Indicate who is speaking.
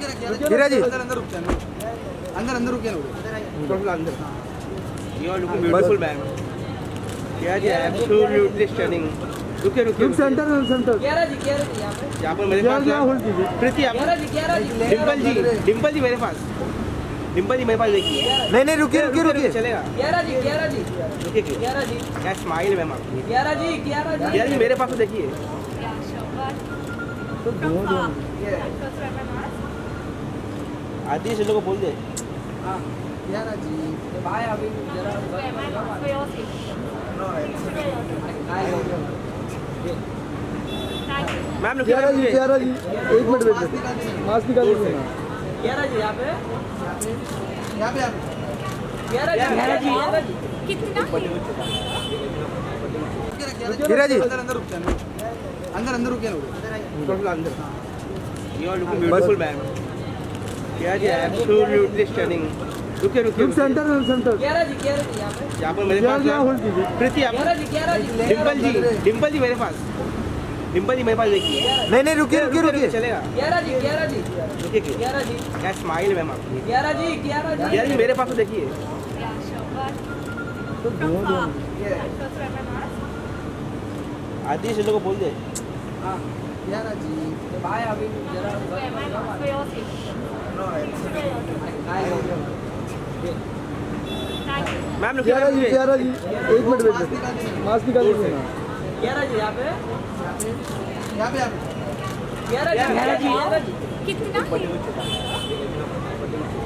Speaker 1: गिरा जी अंदर रुके ना अंदर।
Speaker 2: You are looking beautiful, man. Yeah, yeah, absolutely stunning. रुके
Speaker 1: सेंटर
Speaker 2: यहाँ पर मेरे पास प्रीति डिम्पल जी मेरे पास देखिए।
Speaker 1: नहीं रुकिए
Speaker 2: चलेगा रुकिए क्या स्माइल मैम आपकी। कियारा जी मेरे पास तो देखिए। आदि से लोगों को बोल दे।
Speaker 1: कियारा जी बाय अभी जरा
Speaker 2: ma'am
Speaker 1: Kiara ji 1 minute wait mask निकाल दीजिए ना।
Speaker 2: कियारा जी यहाँ पे कियारा जी
Speaker 3: कितना
Speaker 1: गिरा जी
Speaker 2: अंदर
Speaker 1: रुके ना
Speaker 2: अंदर। You are looking beautiful, man. Yeah, yeah, absolutely stunning. रुके
Speaker 1: सेंटर
Speaker 2: यहाँ पर मेरे पास प्रीति डिम्पल जी मेरे पास देखिए।
Speaker 1: नहीं रुकिए
Speaker 2: चलेगा रुकिए क्या स्माइल मैम आपकी। कियारा जी मेरे पास तो देखिए। आदि से लोगों को बोल दे।
Speaker 1: कियारा जी बाय अभी जरा
Speaker 2: ma'am
Speaker 1: Kiara ji 1 minute wait mask निकाल दीजिए ना।
Speaker 2: कियारा जी यहाँ पे
Speaker 3: कितना